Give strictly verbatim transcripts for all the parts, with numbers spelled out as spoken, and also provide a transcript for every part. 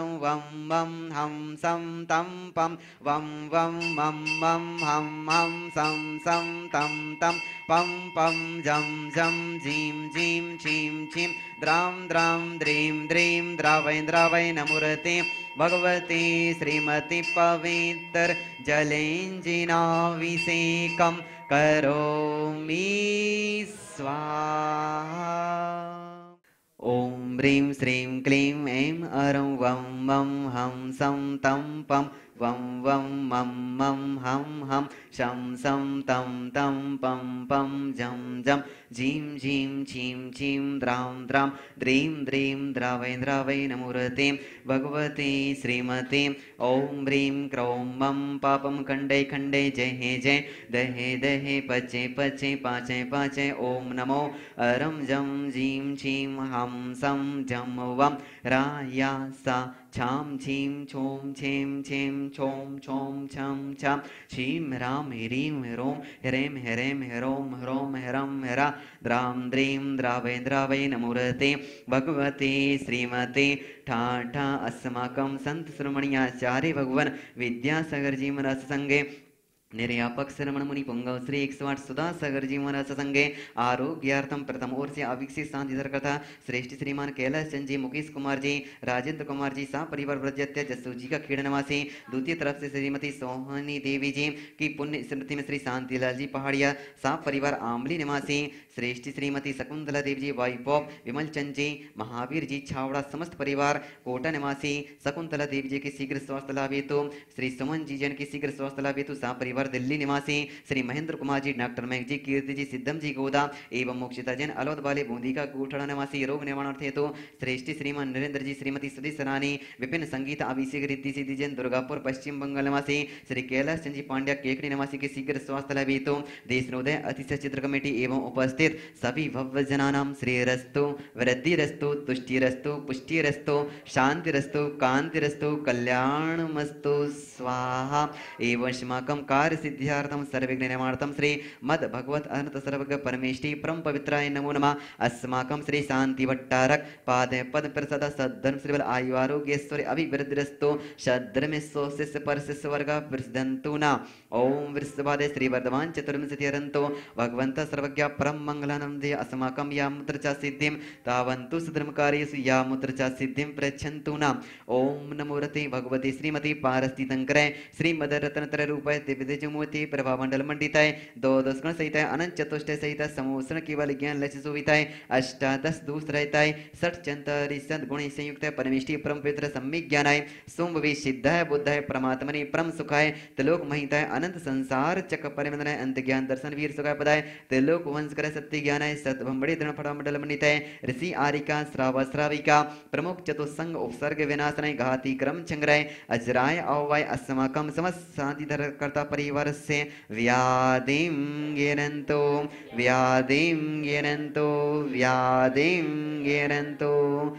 वं वं हं सं तं पं वं वं मं मं हं हं सं सं तं तं पं पं जं जं जीं जीं चीं चीं द्रां द्रां द्रीं द्रीं द्रावै द्रावै नमूर्ते भगवती श्रीमती पवित्र जलेञ्जिनाभिषेकं करोमि स्वाहा। ॐ ह्रीं श्रीं क्लीं ऐं अरं वं वं हं सं तं पं वं वं मं मं हं हं शं सं तं तं पं पं जं जं जीं जीं चीं चीं द्रां द्रां द्रीं द्रीं द्रावै द्रावै नमूर्ते भगवती श्रीमती ॐ ह्रीं क्रौं मं पापं खण्डे खण्डे जय जय दहे दहे पचे पचे पाचे पाचे ॐ नमो अरं जं जीं चीं हं सं जं वं राया सा छां छीं छों छें छें छों छों छं छं छीं रां ह्रीं ह्रों ह्रें ह्रें ह्रों ह्रों ह्रं ह्रा द्रां द्रीं द्रावै द्रावै नमूर्ते भगवती श्रीमती ठाठा अस्माकं संत श्रमणीयाचार्य भगवान विद्यासागर जी महाराज संगे निर्यापक श्रमण मुनि पुंगव श्री एक सौ आठ सुधा सागर जी महाराज संगे आरोग्यार्थम प्रथम ओर से अविकसित शांति कथा श्रेष्ठ श्रीमान कैलाश चंद जी मुकेश कुमार जी राजेंद्र कुमार जी सा परिवार व्रजत्य जस्सू जी का खेड़ निवासी द्वितीय तरफ से श्रीमती सोहनी देवी जी की पुण्य स्मृति में श्री शांतिलाल जी पहाड़िया सा परिवार आमली निवासी श्रेष्ठ श्रीमती शकुंतला देवी जी वाइफ ऑफ विमल चंद जी महावीर जी छावड़ा समस्त परिवार कोटा निवासी शकुंतला देवी जी की शीघ्र स्वास्थ्य लाभ हेतु श्री सुमन जी जन की शीघ्र स्वास्थ्य लाभ हेतु सा परिवार दिल्ली निवासी श्री महेंद्र कुमार जी डॉक्टर मैक जी कीर्ति जी सिद्धम जी गोदा एवं मोक्षिता जैन अलौद वाले बूंदी का गोठड़ा निवासी रोग निवारणार्थ हेतु श्रेष्ठ श्रीमान नरेंद्र जी श्रीमती सुधीर सरानी विपिन संगीत अभिषेक रिद्धि सिद्धि जैन दुर्गापुर पश्चिम बंगाल निवासी श्री कैलाश चंद जी पांड्या केकड़ी निवासी के शीघ्र स्वास्थ्य लाभ हेतु देशनोदय अतिशय चित्र कमेटी एवं उपस्थित सभी भव्य जनानाम श्रेयरस्तु वृद्धिरस्तु तुष्टिरस्तु पुष्टिरस्तु शांतिरस्तु कांतिरस्तु कल्याणमस्तु स्वाहा एवं अस्माकं कार्य सिद्ध्यार्थम सर्वविघ्न निवारणार्थम श्री मद भगवत अनंत सर्वज्ञ परमेष्टि परम पवित्राय नमो नमः अस्माकं श्री शांति भट्टारक पाद पद प्रसाद सद्धर्म श्रीबल आयु आरोग्य ऐश्वर्य अभिवृद्धिरस्तु शद्रम शिष्य पर शिष्य वर्ग वृद्धंतु न ओम वृषभादे श्री वर्धमान चतुर्विंशतिरंतो भगवंत सर्वज्ञ परम मंगलानंदे अस्माकं या मुद्र च सिद्धिं तावन्तु सुधर्मकार्येषु या मुद्र च सिद्धिं प्रयच्छन्तु न ओम नमो रते भगवती श्रीमती पारस्थितंकरे श्री मदर रत्नत्र रूपाय दिव्यजमूर्ति प्रभामंडल मंडिताय दो दशगुण सहिताय अनंत चतुष्टय सहित समोषण केवल ज्ञान लक्ष्य सुविताय अष्टादश दूसरताय षट चंतरि सद्गुण संयुक्त परमेष्टि परम पवित्र सम्यक ज्ञानाय सोमवि सिद्धाय बुद्धाय परमात्मने परम सुखाय त्रिलोक महिताय अनंत संसार चक परिमंडनाय अंत ज्ञान दर्शन वीर सुखाय पदाय त्रिलोक वंश कर सत्य ज्ञानाय सतभंबड़ी दृढ़ फटामंडल मंडिताय ऋषि आरिका श्राव श्राविका प्रमुख चतुसंग उपसर्ग विनाशनाय घाती क्रम चंग्राय अजराय अववाय अस्माकं समस्त शांति धरकर्ता परिवार से व्याधिं गिरन्तो व्याधिं गिरन्तो व्याधिं गिरन्तो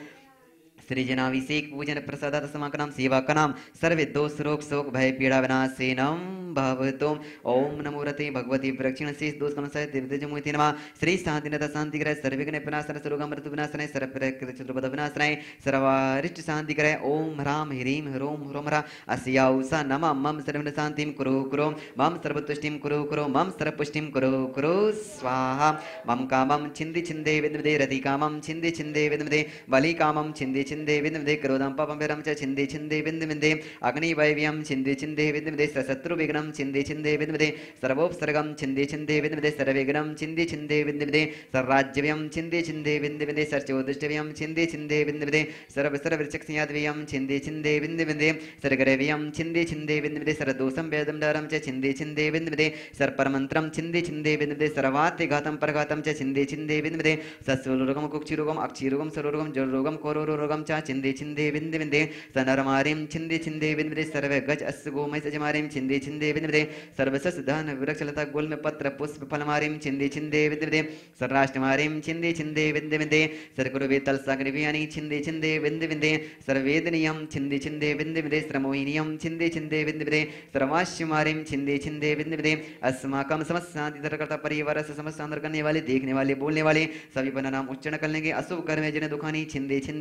सृजनाभिषेक पूजन प्रसादात समाकनाम सेवा कनाम सर्वे दोष रोग शोक भय पीड़ा विनाशेनम भवतु ओम नमो रते भगवती प्रक्षिण शेष दोष कमसाय दिव्यजमूर्ति नमः श्री शांतिनाथ शांति ग्रह सर्वविघ्न विनाशनाय सर्वगम मृत्यु विनाशनाय सर्वप्रकृति चतुर्पद विनाशनाय सर्वारिष्ट शांति ग्रह ओम ह्राम ह्रीम ह्रोम ह्रोम ह्रा अस्याउसा नमः मम सर्वविघ्न शांतिं कुरु कुरु मम सर्वतुष्टिं कुरु कुरु मम सर्वपुष्टिं कुरु कुरु स्वाहा मम कामं छिन्दि छिन्दे विद्मदे रति कामं छिन्दि छिन्दे विद्मदे बलि कामं छिन्दि छिन्दे विद्मदे क्रोधं पापं विरं च छिन्दि छिन्दे विद्मदे अग्निवैव्यं छिन्दि छिन्दे विद्मदे शत्रु विघ्नं छिन्दि छिन्दे विद्मदे सर्वोपसर्गं छिन्दि छिन्दे विद्मदे सर्वविघ्नं छिन्दि छिन्दे विद्मदे सर्वराज्यव्यं छिन्दि छिन्दे विद्मदे सर्वोदिष्टव्यं छिन्दि छिन्दे विद्मदे सर्व सर्ववृक्षक्ष्याद्व्यं छिन्दि छिन्दे विद्मदे सर्गरव्यं छिन्दि छिन्दे विद्मदे सर्वदोषं वेदं दारं च छिन्दि छिन्दे विद्मदे सर्वपरमन्त्रं छिन्दि छिन्दे विद्मदे सर्वातिघातं परघातं च छिन्दि छिन्दे विद्मदे सस्वरोगं कुक्षिरोगं अक्षिरोगं सर्वरोगं जलरोगं कोरोरोगं च छिन्दि छिन्दे विद्मदे सनरमारिं छिन्दि छिन्दे विद्मदे सर्व गज अस् गोमय सजमारिं छिन्दि छिन्दे विद्मदे सर्वसस्धान वृक्षलता गुल्म पत्र पुष्प फलमारिं छिन्दि छिन्दे विद्मदे सर्वाष्टमारिं छिन्दि छिन्दे विद्मदे सर्वकुरुवेतल सागरव्यानि छिन्दि छिन्दे विद्मदे सर्ववेदनीयं छिन्दि छिन्दे विद्मदे श्रमोहिनीयं छिन्दि छिन्दे विद्मदे सर्वाश्यमारिं छिन्दि छिन्दे विद्मदे अस्माकं समस्त शांति धरकर्ता परिवार से समस्त अंदर करने वाले देखने वाले बोलने वाले सभी बना नाम उच्चारण करने के अशुभ कर्म जिन्हें दुखानी छिन्दि छिन्दे विद्मदे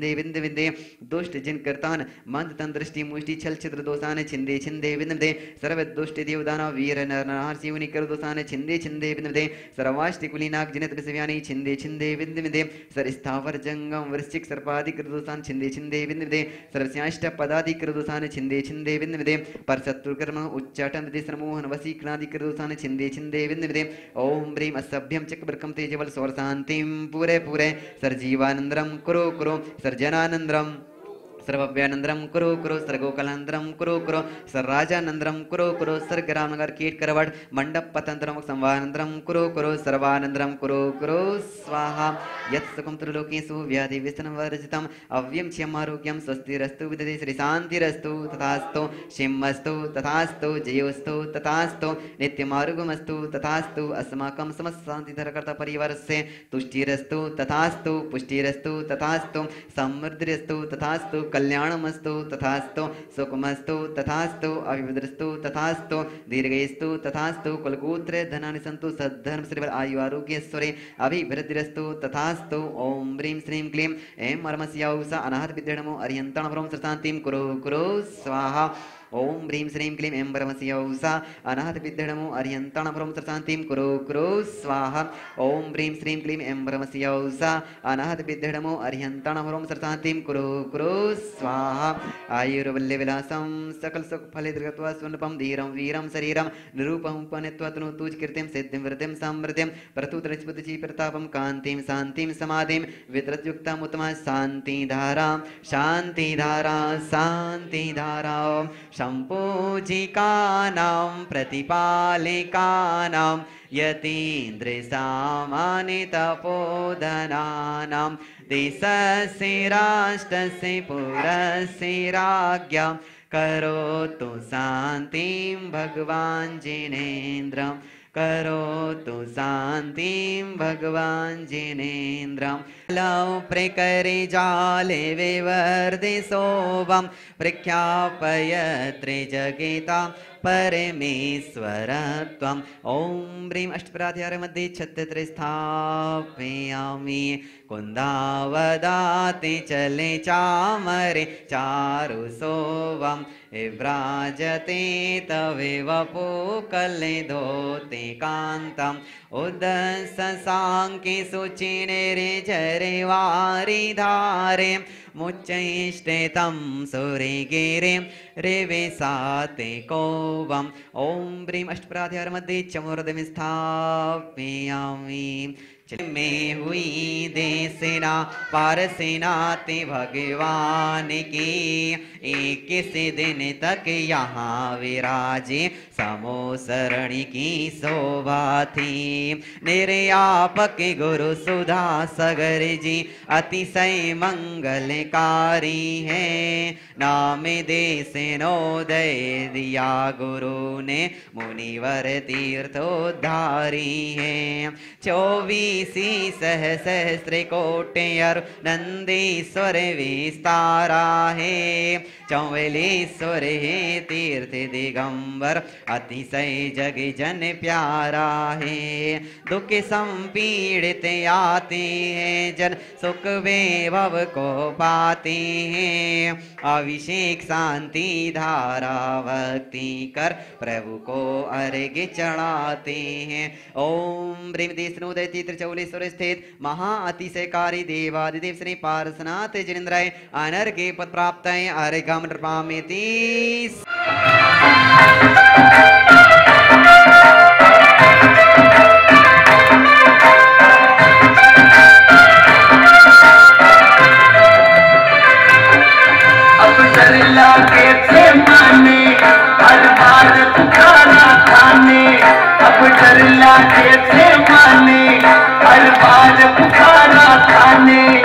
विदे दुष्ट जिन कर्तान मंद तन दृष्टि मुष्टि छल छिद्र दोषान छिंदे छिंदे विदे सर्व दुष्ट देवदाना वीर नर नरहर शिवनि कर दोषान छिंदे छिंदे विदे सर्वाष्टि कुलीनाग जनित विषयानि छिंदे छिंदे विदे सर स्थावर जंगम वृश्चिक सर्पादि कर दोषान छिंदे छिंदे विदे सर्वस्याष्ट पदादि कर दोषान छिंदे छिंदे विदे पर शत्रु कर्म उच्चाटन विदे समोहन वसीकरणादि कर दोषान छिंदे छिंदे विदे ओम ब्रीम असभ्यम चक्रवर्कम तेजवल सौर शांतिम पूरे पूरे सर्जीवानंदरम कुरु कुरु सर्जनानंदरम सर्वव्यानंदरम कुरु कुरु सर्गोकलानंदरम कुरु कुरु सर्राजानंदरम कुरु कुरु सर्गरामनगर कीट करवट मंडप पतंतरम संवानंदरम कुरु कुरु सर्वानंदरम कुरु कुरु स्वाहा यत् सुखम त्रिलोकेषु व्याधि व्यसनं वर्जितम् अव्यं क्षमारोग्यं स्वस्तिरस्तु विदते श्री शांतिरस्तु तथास्तु शिवमस्तु तथास्तु जयोस्तु तथास्तु नित्यमार्गमस्तु तथास्तु अस्माकं समस्त शांतिधरकर्ता परिवारस्य तुष्टिरस्तु तथास्तु पुष्टिरस्तु तथास्तु समृद्धिरस्तु तथास्तु कल्याणमस्तु तथास्तु सुखमस्तु तथास्तु अभिवृद्धिस्तु तथास्तु दीर्घेस्तु तथास्तु कुलगोत्र धनानि सन्तु सद्धर्म श्रीबल आयु आरोग्येश्वरे अभिवृद्धिरस्तु तथास्तु ओम ह्रीं श्रीं क्लीं ऐं परमस्याउषा अनाहत विद्यणमो अर्यन्ताणपरं शान्तिं कुरु कुरु स्वाहा ओम ह्रीं श्रीं क्लीं ऐं परमस्याउषा अनाहत विद्यणमो अर्यन्ताणपरं शान्तिं कुरु कुरु स्वाहा ओम ह्रीं श्रीं क्लीं ऐं परमस्याउषा अनाहत विद्यणमो अर्यन्ताणपरं शान्तिं कुरु कुरु स्वाहा आयुर्वल्य विलासं सकल सुख फले दीर्घत्वा स्वनपम धीरं वीरं शरीरं निरूपं उपनित्वा तनु तुज कीर्तिं सिद्धिं वृद्धिं समृद्धिं प्रतुतरचिपतिचि प्रतापं कान्तिं शान्तिं समाधिं विद्रतयुक्तम् उत्तम शान्ति धारां शान्ति धारा शान्ति धारा सम्पूजिकानां प्रतिपालिकानां यतीन्द्रसामानितपोधनानां देशस्य राष्ट्रस्य पुरस्य राज्ञां करोतु शान्तिं भगवान् जिनेन्द्रं करोतु शान्तिं भगवान् जिनेन्द्रं लौ प्रकरे जाले विवर्धि शोभं प्रख्यापयत्रे जगेता परमेश्वरत्वम् ओम ह्रीं अष्टपराध्याय मध्ये छत्तत्रे स्थापयामि कुन्दावदाति चले चामरे चारु शोभं विव्राजते तवेव पूकले धोते कान्तम् उदससाङ्के सुचिनेरे जरे वारिधारे मुच्चैष्टेतं सुरेगिरे रेवेसाते कोवम् ओम ह्रीं अष्टपराध्याय मध्ये चमोरदं स्थापयामि में हुई देसेना पारसेना ते भगवान की एक से दिन तक यहाँ विराजे समोसरणी की शोभा थी निर्यापक गुरु सुधा सगर जी अतिशय मंगलकारी है नाम देशनोदय दिया गुरु ने मुनिवर तीर्थोद्धारी है चौबीस सी सहस्र कोटि अरु नंदीश्वर विस्तारा है चौबलीश्वर है तीर्थ दिगंबर अतिशय जग जन प्यारा है दुख संपीड़ित आते हैं जन सुख वैभव को पाते हैं अभिषेक शांति धारा भक्ति कर प्रभु को अर्घ्य चढ़ाते हैं ओम ह्रीं देशनोदय तीर्थ चौलेश्वर स्थित महा अतिशयकारी देवादिदेव श्री पार्श्वनाथ जिनेन्द्राय अनर्घ्य पद प्राप्त अर्घ्यं नृपामेति अब चला के थे माने हर बार पुकारा खाने अब चला के थे माने हर बार पुकारा खाने